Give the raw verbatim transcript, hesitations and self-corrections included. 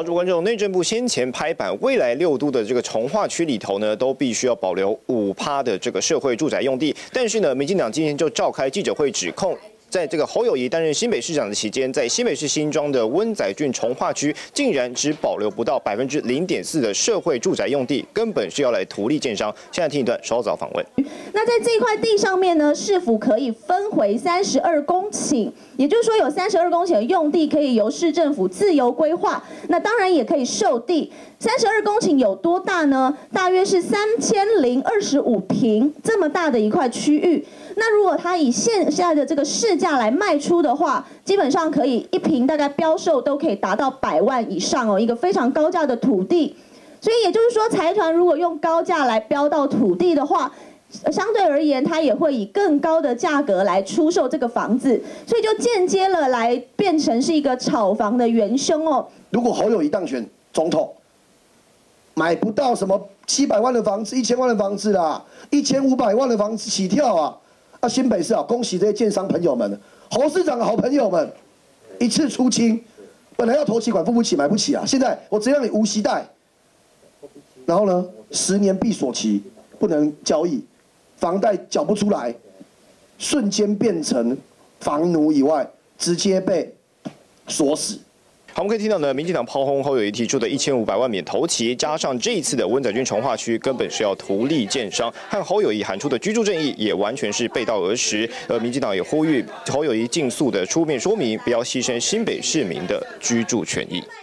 观众，内政部先前拍板，未来六都的这个重划区里头呢，都必须要保留五趴的这个社会住宅用地。但是呢，民进党今天就召开记者会，指控在这个侯友宜担任新北市长的期间，在新北市新庄的温仔郡重划区，竟然只保留不到百分之零点四的社会住宅用地，根本是要来图利建商。现在听一段稍早访问。 那在这块地上面呢，市府可以分回三十二公顷，也就是说有三十二公顷的用地可以由市政府自由规划。那当然也可以售地。三十二公顷有多大呢？大约是三千零二十五坪这么大的一块区域。那如果它以现在的这个市价来卖出的话，基本上可以一坪大概标售都可以达到百万以上哦，一个非常高价的土地。所以也就是说，财团如果用高价来标到土地的话，相对而言，它也会以更高的价格来出售这个房子，所以就间接了来变成是一个炒房的元凶哦。 如果侯友宜当选总统，买不到什么七百万的房子、一千万的房子啦，一千五百万的房子起跳啊！啊，新北市啊，恭喜这些建商朋友们，侯市长的好朋友们，一次出清，本来要头期款付不起、买不起啊，现在我只让你无息贷，然后呢，十年闭锁期不能交易，房贷缴不出来，瞬间变成房奴以外，直接被锁死。 好，我们可以听到呢，民进党炮轰侯友宜提出的一千五百万免头期，加上这一次的温仔郡重划区，根本是要图利建商，和侯友宜喊出的居住正义也完全是背道而驰。而民进党也呼吁侯友宜尽速的出面说明，不要牺牲新北市民的居住权益。